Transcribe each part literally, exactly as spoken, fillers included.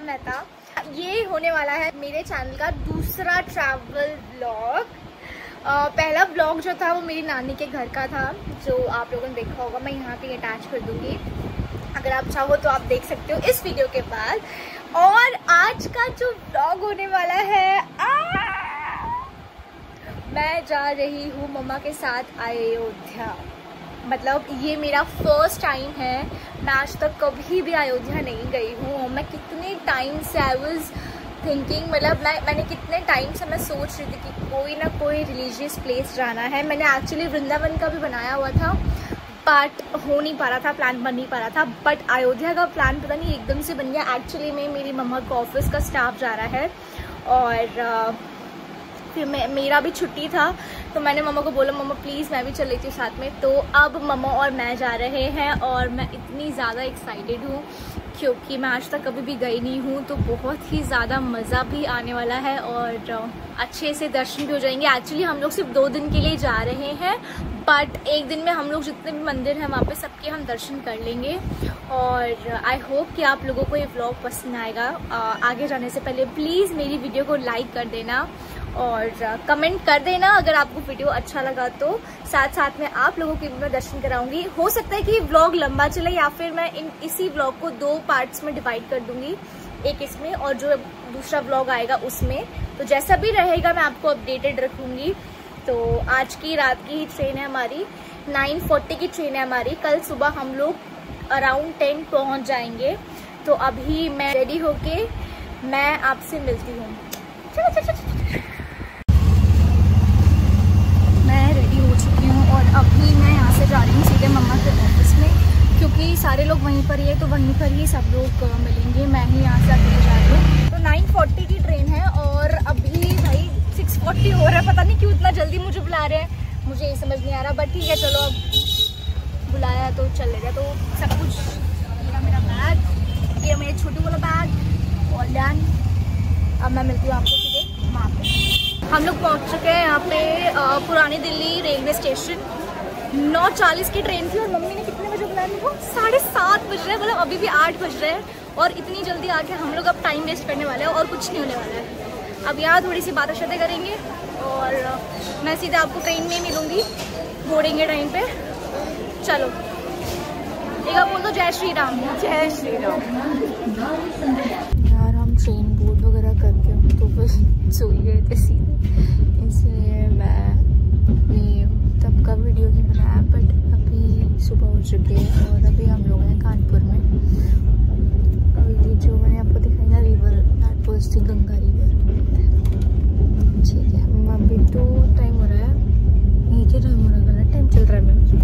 मेहता। ये होने वाला है मेरे चैनल का दूसरा ट्रैवल व्लॉग। पहला व्लॉग जो था वो मेरी नानी के घर का था, जो आप लोगों ने देखा होगा। मैं यहाँ पे अटैच कर दूंगी, अगर आप चाहो तो आप देख सकते हो इस वीडियो के बाद। और आज का जो व्लॉग होने वाला है, आ! मैं जा रही हूँ मम्मा के साथ अयोध्या। मतलब ये मेरा फर्स्ट टाइम है। मैं आज तक कभी भी अयोध्या नहीं गई हूँ। मैं कितने टाइम से आई वाज थिंकिंग, मतलब मैं मैंने कितने टाइम से मैं सोच रही थी कि कोई ना कोई रिलीजियस प्लेस जाना है। मैंने एक्चुअली वृंदावन का भी बनाया हुआ था, बट हो नहीं पा रहा था, प्लान बन नहीं पा रहा था। बट अयोध्या का प्लान पता नहीं एकदम से बन गया। एक्चुअली में मेरी मम्मा का ऑफिस का स्टाफ जा रहा है और फिर मैं मेरा भी छुट्टी था, तो मैंने मम्मा को बोला मम्मा प्लीज़ मैं भी चल लेती हूँ साथ में। तो अब मम्मा और मैं जा रहे हैं और मैं इतनी ज़्यादा एक्साइटेड हूँ क्योंकि मैं आज तक कभी भी गई नहीं हूँ। तो बहुत ही ज़्यादा मज़ा भी आने वाला है और अच्छे से दर्शन भी हो जाएंगे। एक्चुअली हम लोग सिर्फ दो दिन के लिए जा रहे हैं, बट एक दिन में हम लोग जितने भी मंदिर हैं वहाँ पे सबके हम दर्शन कर लेंगे। और आई होप कि आप लोगों को ये व्लॉग पसंद आएगा। आगे जाने से पहले प्लीज़ मेरी वीडियो को लाइक कर देना और कमेंट कर देना अगर आपको वीडियो अच्छा लगा तो। साथ साथ में आप लोगों के भी मैं दर्शन कराऊंगी। हो सकता है कि व्लॉग लंबा चले या फिर मैं इन इसी व्लॉग को दो पार्ट्स में डिवाइड कर दूंगी, एक इसमें और जो दूसरा व्लॉग आएगा उसमें। तो जैसा भी रहेगा मैं आपको अपडेटेड रखूंगी। तो आज की रात की ही ट्रेन है हमारी, नाइन फोर्टी की ट्रेन है हमारी। कल सुबह हम लोग अराउंड टेन पहुंच जाएंगे। तो अभी मैं रेडी होके मैं आपसे मिलती हूँ। चलो चलो चलो। मैं रेडी हो चुकी हूँ और अभी मैं यहाँ से जा रही हूँ सीधे मम्मा के ऑफिस में, क्योंकि सारे लोग वहीं पर ही है तो वहीं पर ही सब लोग मिलेंगे। मैं ही यहाँ से अकेले जा रही हूँ। तो नाइन फोर्टी की ट्रेन है और अभी भाई सिक्स फोर्टी हो रहा है। पता नहीं क्यों इतना जल्दी मुझे बुला रहे हैं, मुझे ये समझ नहीं आ रहा। बट ठीक है चलो, अब बुलाया है तो चल लेगा। तो सब कुछ मेरा मेरा बैग, ये मेरा छोटू वाला बैग और डन। अब मैं मिलती हूँ आपको सीधे वहाँ पे। हम लोग पहुँच चुके हैं यहाँ पे पुरानी दिल्ली रेलवे स्टेशन। नौ चालीस की ट्रेन थी और मम्मी ने कितने बजे बुलाया मेरे को? साढ़े सात बज रहे हैं, मतलब अभी भी आठ बज रहे हैं। और इतनी जल्दी आके हम लोग अब टाइम वेस्ट करने वाले हैं और कुछ नहीं होने वाला है। अब यहाँ थोड़ी सी बातें शातें करेंगे और मैं सीधे आपको ट्रेन में मिलूँगी, बोर्डिंग के टाइम पे। चलो एक आप बोल दो जय श्री राम। जय श्री राम। यार हम ट्रेन बोर्ड वगैरह करके तो बस सो ही गए थे सीधे, इसलिए मैं अपनी तब का वीडियो नहीं बनाया। बट अभी सुबह हो चुकी है और अभी हम लोग हैं कानपुर में। और ये जो मैंने आपको दिखाई ना river, that was the Ganga river. ठीक है, अभी तो टाइम हो रहा है, ये क्या टाइम हो रहा है? गलत टाइम चल रहा है मेरा।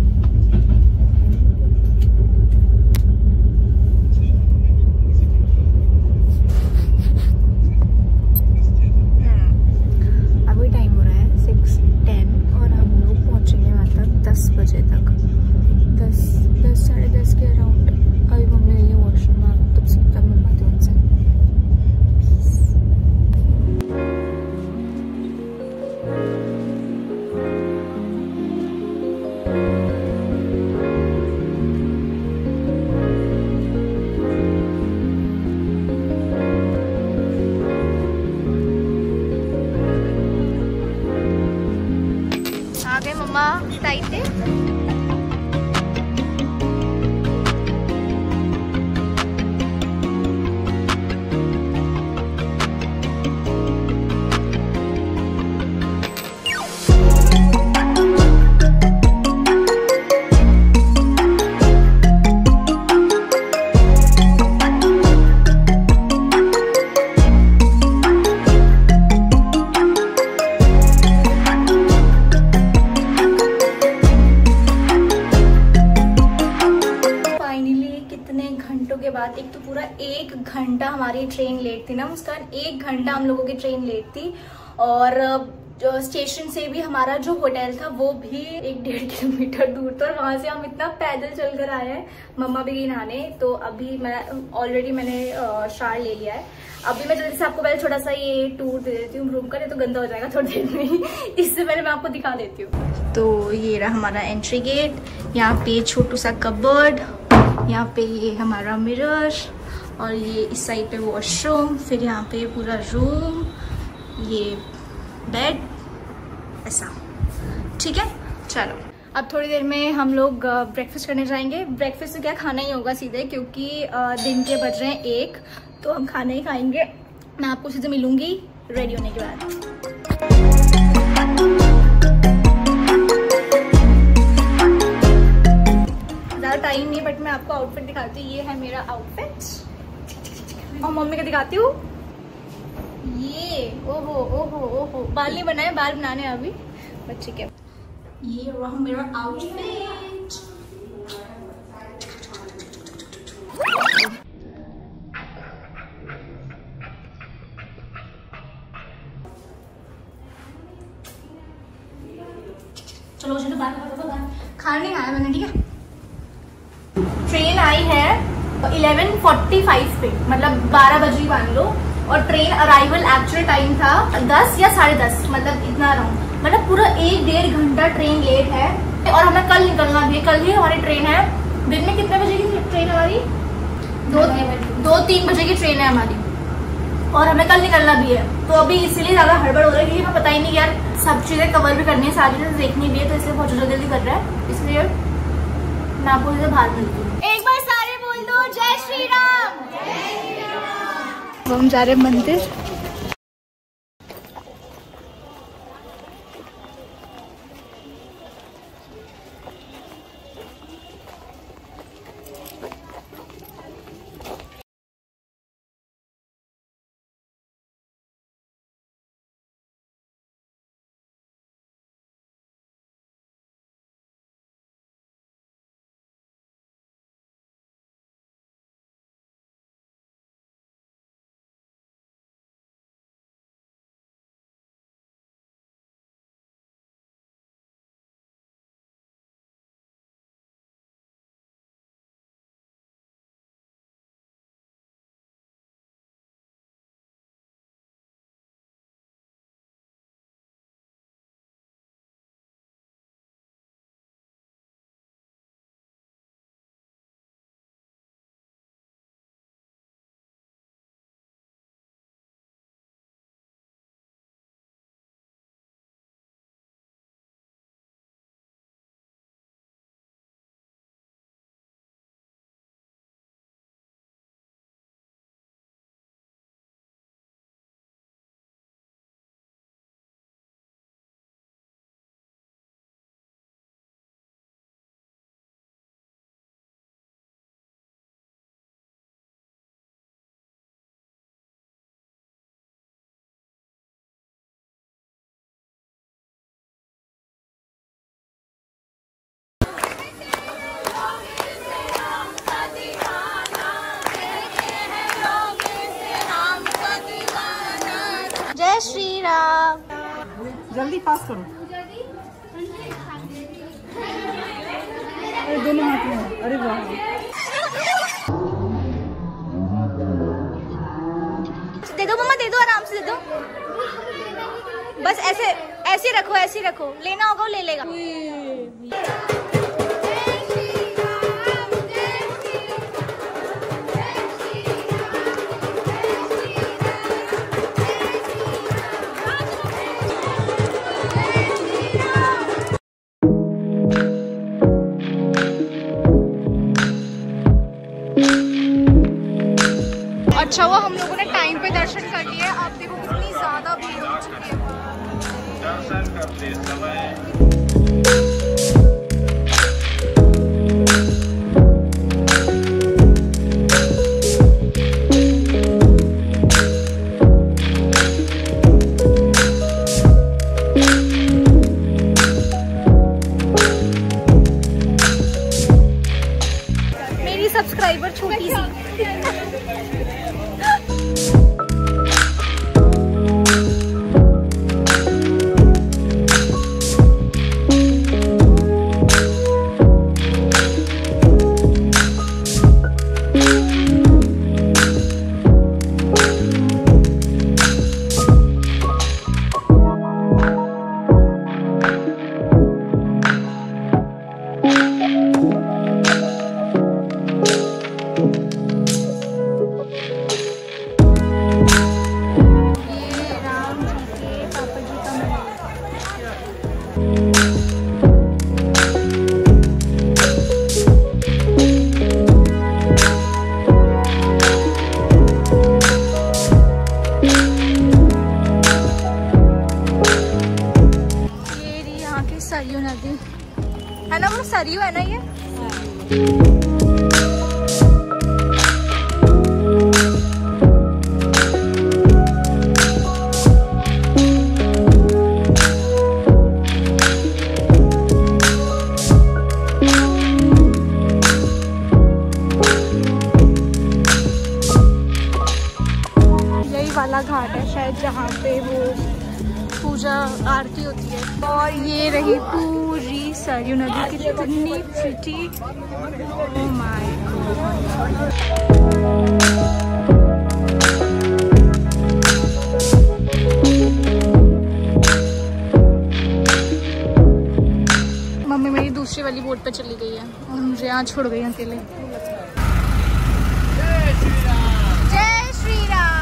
एक तो पूरा एक घंटा हमारी ट्रेन लेट थी ना मुस्कान, एक घंटा हम लोगों की ट्रेन लेट थी। और जो स्टेशन से भी हमारा जो होटल था वो भी एक डेढ़ किलोमीटर दूर था और वहां से हम इतना पैदल चल कर आए हैं। मम्मा भी गई नहाने, तो अभी मैं ऑलरेडी मैंने शार ले लिया है। अभी मैं जल्दी से आपको पहले छोटा सा ये टूर दे देती हूँ रूम का, नहीं तो गंदा हो जाएगा थोड़ी देर में ही। इससे पहले मैं आपको दिखा देती हूँ। तो ये रहा हमारा एंट्री गेट। यहाँ पे छोटू सा कबर्ड, यहाँ पे ये हमारा मिरर और ये इस साइड पे वॉशरूम, फिर यहाँ पे पूरा रूम, ये बेड, ऐसा। ठीक है, चलो अब थोड़ी देर में हम लोग ब्रेकफास्ट करने जाएंगे। ब्रेकफास्ट तो क्या, खाना ही होगा सीधे, क्योंकि दिन के बज रहे हैं एक, तो हम खाना ही खाएंगे। मैं आपको सीधे मिलूंगी रेडी होने के बाद। ज़्यादा टाइम नहीं, बट मैं आपको आउटफिट दिखाती हूँ। ये है मेरा आउटफिट और मम्मी का दिखाती हूँ। ये ओहो ओहो ओहो, बाल नहीं बनाए, बाल बनाने अभी, बट ठीक है। ये रहा मेरा आउटफिट। चलो चलो बात करो, खाना नहीं खाया मैंने, ठीक है। ट्रेन आई है इलेवन फोर्टी फाइव पे, मतलब बारह बजे मान लो, और ट्रेन अराइवल एक्चुअल टाइम था दस या साढ़े दस, मतलब इतना अराउंड, मतलब पूरा एक डेढ़ घंटा ट्रेन लेट है। और हमें कल निकलना भी है, कल ही हमारी ट्रेन है। दिन में कितने बजे की ट्रेन हमारी? दो दो तीन बजे की ट्रेन है हमारी, और हमें कल निकलना भी है। तो अभी इसीलिए ज्यादा हड़बड़ हो रहा है, क्योंक't हमें पता ही नहीं यार, सब चीजें कवर भी करनी है, सारी चीजें देखनी भी है, तो इसलिए बहुत जल्दी जल्दी कर रहा है। इसलिए मैं आपको इसे बाहर मिलती हूँ। एक बार सारे बोल दो जय श्री राम। हम जा रहे मंदिर। जय श्री राम। जल्दी पास करो। अरे दोनों हाथ में, अरे वाह। दे दो मम्मा, दे दो, आराम से दे दो। बस ऐसे ऐसे रखो, ऐसे रखो, लेना होगा वो ले लेगा। अच्छा हुआ हम लोगों ने टाइम पे दर्शन कर लिए। आप देखो कितनी ज्यादा भीड़ हो चुकी है। दर्शन करते समय मेरी सब्सक्राइबर छोटी सी है ना, वो सरयू है ना ये। यही वाला घाट है शायद जहाँ पे वो पूजा आरती होती है। और ये रही पूरी सरयू नदी, कितनी pretty. Oh my God. Mummy मेरी दूसरी वाली बोट पे चली गई है और मुझे यहाँ छोड़ गई अकेले। जय श्री राम।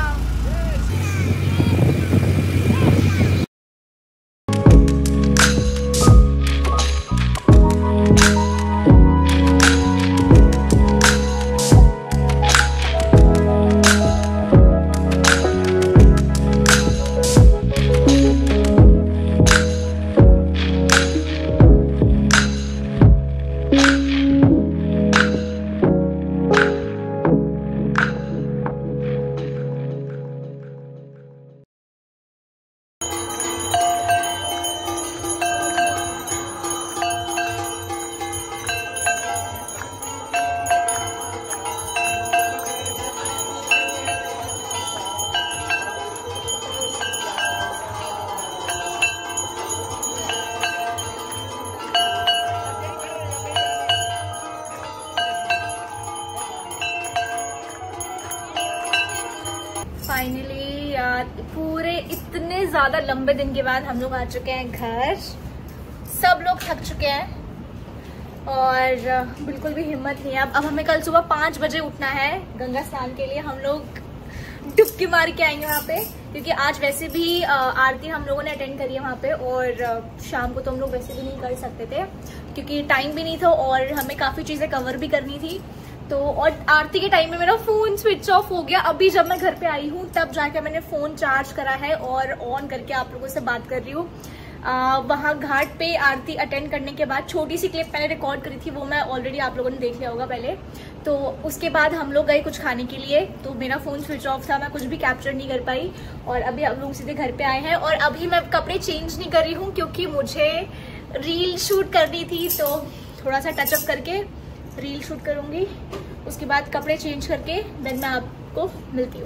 फाइनली यार पूरे इतने ज्यादा लंबे दिन के बाद हम लोग आ चुके हैं घर। सब लोग थक चुके हैं और बिल्कुल भी हिम्मत नहीं है अब अब हमें कल सुबह पाँच बजे उठना है गंगा स्नान के लिए। हम लोग डुबकी मार के आएंगे वहाँ पे, क्योंकि आज वैसे भी आरती हम लोगों ने अटेंड करी है वहाँ पे, और शाम को तो हम लोग वैसे भी नहीं कर सकते थे क्योंकि टाइम भी नहीं था और हमें काफ़ी चीज़ें कवर भी करनी थी। तो और आरती के टाइम में मेरा फ़ोन स्विच ऑफ हो गया। अभी जब मैं घर पे आई हूँ तब जाकर मैंने फ़ोन चार्ज करा है और ऑन करके आप लोगों से बात कर रही हूँ। वहाँ घाट पे आरती अटेंड करने के बाद छोटी सी क्लिप मैंने रिकॉर्ड करी थी, वो मैं ऑलरेडी आप लोगों ने देख लिया होगा पहले। तो उसके बाद हम लोग गए कुछ खाने के लिए, तो मेरा फ़ोन स्विच ऑफ था, मैं कुछ भी कैप्चर नहीं कर पाई। और अभी हम लोग सीधे घर पे आए हैं और अभी मैं कपड़े चेंज नहीं कर रही हूँ क्योंकि मुझे रील शूट करनी थी, तो थोड़ा सा टचअप करके रील शूट करूँगी। उसके बाद कपड़े चेंज करके देन मैं आपको मिलती हूँ।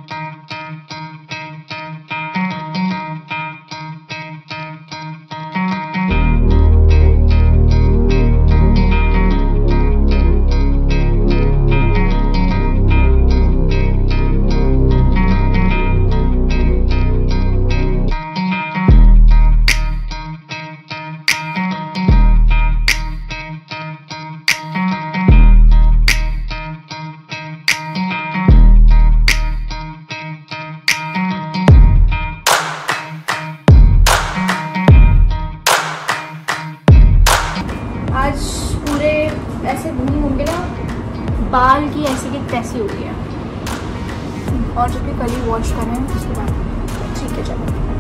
ऐसे घूम घूम के ना बाल की ऐसी की तैसी हो गई है, और जब भी कल ही वॉश करें उसके बाद ठीक है चलो।